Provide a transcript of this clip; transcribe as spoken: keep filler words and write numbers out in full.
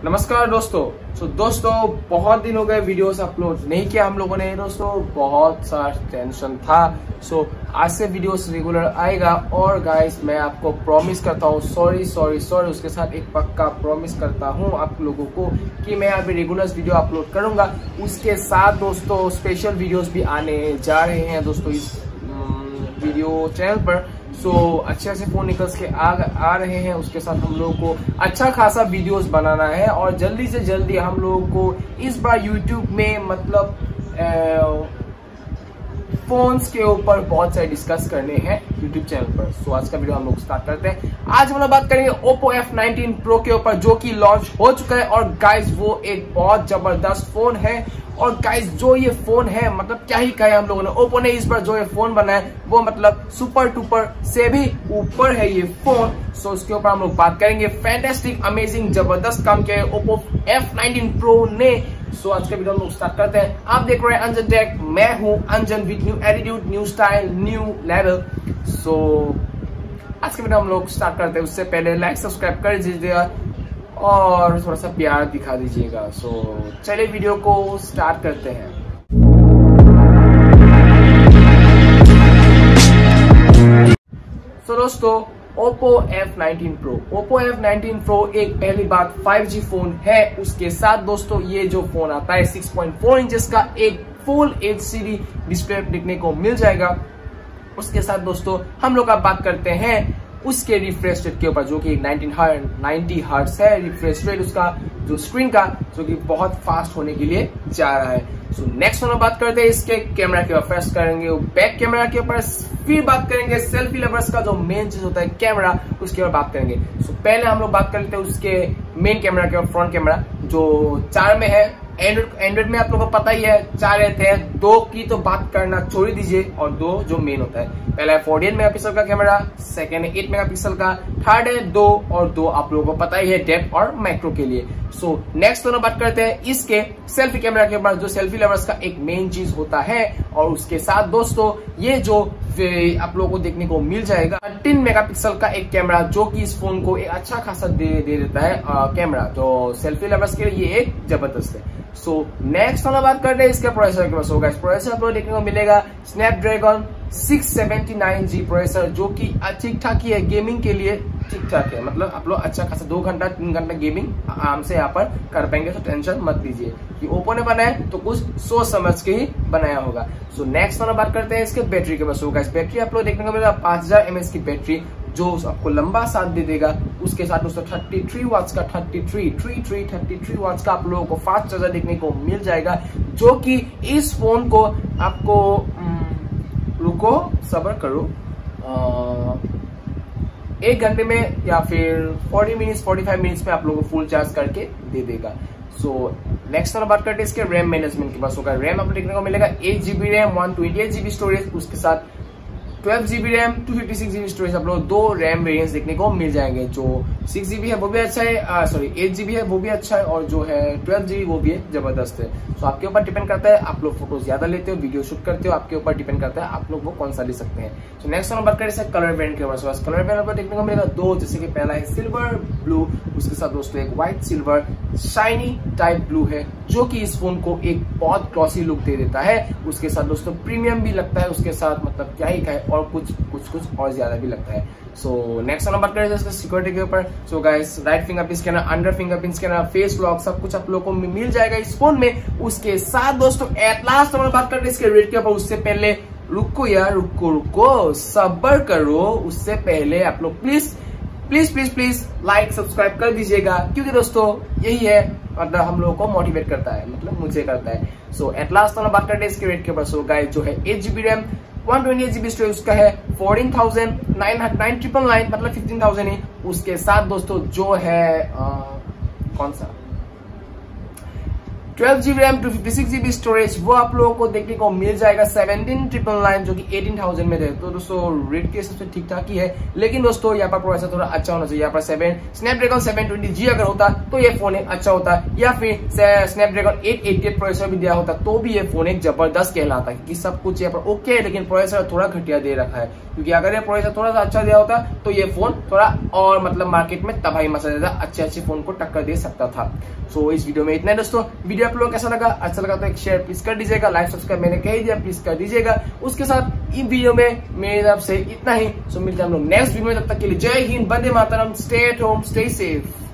नमस्कार दोस्तों। सो so, दोस्तों बहुत दिन हो गए वीडियोस अपलोड नहीं किया हम लोगों ने दोस्तों, बहुत सा टेंशन था। सो so, आज से वीडियोस रेगुलर आएगा और गाइस मैं आपको प्रॉमिस करता हूँ, सॉरी सॉरी सॉरी उसके साथ एक पक्का प्रॉमिस करता हूँ आप लोगों को कि मैं अभी रेगुलर वीडियो अपलोड करूंगा। उसके साथ दोस्तों स्पेशल वीडियोस भी आने जा रहे हैं दोस्तों इस वीडियो चैनल पर। सो so, अच्छे अच्छे फोन निकल के आ, आ रहे हैं। उसके साथ हम लोगों को अच्छा खासा वीडियोस बनाना है और जल्दी से जल्दी हम लोगों को इस बार यूट्यूब में मतलब फोन्स के ऊपर बहुत सारे डिस्कस करने हैं यूट्यूब चैनल पर। सो so, आज का वीडियो हम लोग स्टार्ट करते हैं। आज हम लोग बात करेंगे ओप्पो एफ नाइनटीन प्रो के ऊपर जो कि लॉन्च हो चुका है और गाइज वो एक बहुत जबरदस्त फोन है। और गाइज जो ये फोन है मतलब क्या ही कहे हम लोगों ने, ओप्पो ने इस बार जो ये फोन बनाया है वो मतलब सुपर टुपर से भी ऊपर है ये फोन। सो so, उसके ऊपर हम लोग बात करेंगे। फैंटास्टिक अमेजिंग जबरदस्त काम किया है ओप्पो एफ नाइनटीन प्रो ने। सो so, आज का वीडियो हम लोग स्टार्ट करते हैं। आप देख रहे हैं अंजन टेक, मैं हूं Anjan with new attitude, new style, new level. So आज का वीडियो हम लोग स्टार्ट करते हैं। उससे पहले लाइक सब्सक्राइब कर दीजिएगा और थोड़ा सा प्यार दिखा दीजिएगा। सो so, चलिए वीडियो को स्टार्ट करते हैं। सो so, दोस्तों Oppo F nineteen pro Oppo F nineteen pro एक पहली बात फाइव जी फोन है। उसके साथ दोस्तों ये जो फोन आता है सिक्स पॉइंट फोर इंचेस का एक फुल एच डी डिस्प्ले देखने को मिल जाएगा। उसके साथ दोस्तों हम लोग अब बात करते हैं उसके रिफ्रेश रेट के ऊपर जो कि नाइंटी हर्ट्ज है रिफ्रेश रेट उसका जो स्क्रीन का, जो कि बहुत फास्ट होने के लिए जा रहा है। सो नेक्स्ट हम बात करते हैं इसके कैमरा के ऊपर। फर्स्ट करेंगे बैक कैमरा के ऊपर, फिर बात करेंगे सेल्फी लवर्स का जो मेन चीज होता है कैमरा, उसके ऊपर बात करेंगे। सो पहले हम लोग बात कर लेते हैं उसके मेन कैमरा के ऊपर। फ्रंट कैमरा जो चार में है, एंड्रॉइड में आप लोगों को पता ही है चार रहते हैं, दो की तो बात करना छोड़ दीजिए और दो जो मेन होता है। पहला है फोर्टी मेगा पिक्सल का कैमरा, सेकेंड है एट मेगा पिक्सल का, थर्ड है दो और दो आप लोगों को पता ही है डेप्थ और मैक्रो के लिए। सो नेक्स्ट दोनों बात करते हैं इसके सेल्फी कैमरा के ऊपर जो सेल्फी लवर्स का एक मेन चीज होता है। और उसके साथ दोस्तों ये जो आप लोगों को देखने को मिल जाएगा थर्टीन मेगापिक्सल का एक कैमरा जो कि इस फोन को एक अच्छा खासा दे दे देता है कैमरा, जो सेल्फी लवर्स के लिए ये एक जबरदस्त है। सो नेक्स्ट हम बात करते हैं इसके प्रोसेसर के पास होगा। इस प्रोसेसर आपको देखने को मिलेगा Snapdragon six seventy nine G processor, जो कि ठीक ठाक ही है गेमिंग के लिए, ठीक ठाक है। मतलब आप लोग अच्छा खासा दो घंटा तीन घंटा गेमिंग आराम से यहाँ पर कर पाएंगे। तो टेंशन मत लीजिए कि ओप्पो ने बनाया तो कुछ सोच समझ के ही बनाया होगा। सो नेक्स्ट हम बात करते हैं इसके बैटरी के पास होगा। इस बैटरी आप लोग देखने को मिलेगा पांच हजार एम एच की बैटरी जो आपको लंबा साथ दे देगा। उसके साथ दोस्तों थर्टी थ्री वाट्स का thirty three three three thirty three watts का आप लोगों को फास्ट चार्जर देखने को मिल जाएगा, जो कि इस फोन को आपको रुको सब्र करो आ, एक घंटे में या फिर forty minutes forty five minutes में आप लोगों को फुल चार्ज करके दे देगा। सो नेक्स्ट हम बात करते हैं इसके रैम मैनेजमेंट के पास होगा। रैम आपको देखने को मिलेगा eight GB RAM, one twenty eight GB storage, उसके साथ twelve GB RAM, two fifty six GB storage. आप लोग दो रैम वेरिएंट्स देखने को मिल जाएंगे। जो सिक्स जीबी है वो भी अच्छा है, सॉरी एट जीबी है वो भी अच्छा है, और जो है ट्वेल्व जीबी वो भी जबरदस्त है। सो आपके ऊपर डिपेंड करता है, आप लोग फोटोज ज्यादा लेते हो, वीडियो शूट करते हो, आपके ऊपर डिपेंड करता है आप लोग वो कौन सा ले सकते हैं। सो नेक्स्ट हम बात करें कलर वेरिएंट के ऊपर। कलर वेरिएंट पर देखने को मिलेगा दो, जैसे कि पहला है सिल्वर ब्लू, उसके साथ दोस्तों एक white silver shiny type blue है जो कि इस फोन को एक बहुत ग्लॉसी लुक दे देता है। उसके साथ दोस्तों प्रीमियम भी लगता है, उसके साथ मतलब क्या ही कहे और कुछ कुछ कुछ और ज्यादा भी लगता है। सो नेक्स्ट हम बात करें इसका सिक्योरिटी के ऊपर। So guys right fingerprint scanner, under fingerprint scanner, face lock सब कुछ आप लोगों को मिल जाएगा इस फोन में। उसके साथ दोस्तों एट लास्ट हम बात करते हैं इसके रेट के ऊपर। उससे पहले रुको यार रुको रुको सब्र करो, उससे पहले आप लोग please please please please like subscribe कर दीजिएगा, क्योंकि दोस्तों यही है मतलब हम लोगों को मोटिवेट करता है, मतलब मुझे करता है। सो एट लास्ट हम बात करते हैं इसके रेट के ऊपर। सो गाइस जो है eight GB RAM, one twenty eight GB storage उसका है fourteen thousand nine nine triple nine मतलब फिफ्टीन थाउजेंड ही। उसके साथ दोस्तों जो है आ, कौन सा twelve GB RAM two fifty six GB storage वो आप लोगों को देखने को मिल जाएगा सेवनटीन ट्रिपल नाइन जो कि एटीन थाउजेंड में है। तो दोस्तों रेट के हिसाब से ठीक ठाक ही है, लेकिन दोस्तों यहाँ पर प्रोसेसर थोड़ा अच्छा होना चाहिए। यहाँ पर seven Snapdragon seven twenty G अगर होता तो ये फोन एक अच्छा होता, या फिर Snapdragon eight eighty eight processor भी दिया होता तो भी ये फोन एक जबरदस्त कहलाता, क्योंकि सब कुछ यहाँ पर ओके है, लेकिन प्रोसेसर थोड़ा घटिया दे रखा है। क्योंकि अगर ये प्रोसेसर थोड़ा सा अच्छा दिया होता तो ये फोन थोड़ा और मतलब मार्केट में तबाही मचा देता, अच्छे अच्छे फोन को टक्कर दे सकता था। सो so, इस वीडियो में इतना है दोस्तों। वीडियो आप लोगों को कैसा लगा? अच्छा लगा तो एक शेयर प्लीज कर दीजिएगा, लाइक सब्सक्राइब मैंने कह दिया प्लीज कर दीजिएगा। उसके साथ इन वीडियो में मेरी तरफ से इतना ही। सो so, मिलते हैं हम लोग नेक्स्ट वीडियो में, तब तक के लिए जय हिंद, वंदे मातरम, stay at home, stay safe.